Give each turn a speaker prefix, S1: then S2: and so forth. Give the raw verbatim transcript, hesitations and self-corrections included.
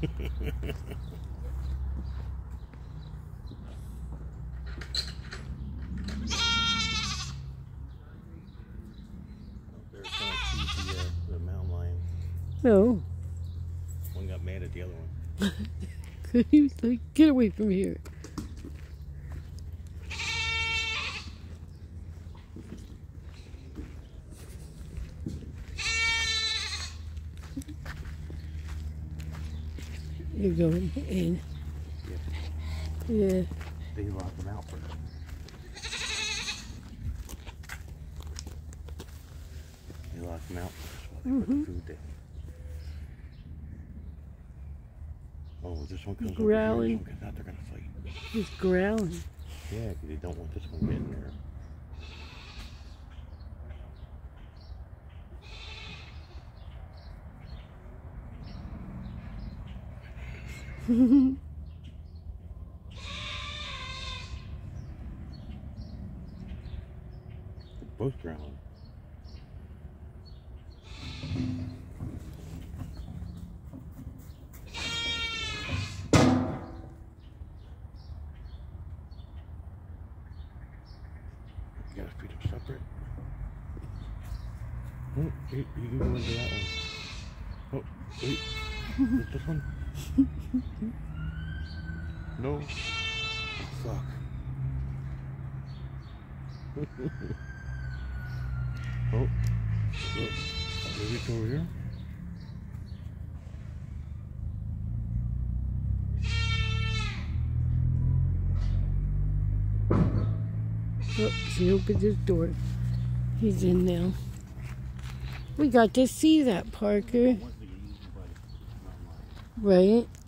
S1: The mountain lion.
S2: No.
S1: One got mad at the other one.
S2: He was like, get away from here. You're going in. Yeah. Yeah.
S1: They lock them out first. They lock them out first while they mm-hmm. put the food down. Oh, this one comes
S2: growling.
S1: Over here, this one comes out, they're gonna fight.
S2: He's growling.
S1: Yeah, because they don't want this one getting there. Both growling. You gotta feed them separate. Oh, wait, you can go into that one. Oh, wait. Is this one? No. Fuck. Oh, look. Maybe it's over here.
S2: Oh, she opened his door. He's in now. We got to see that, Parker. Right?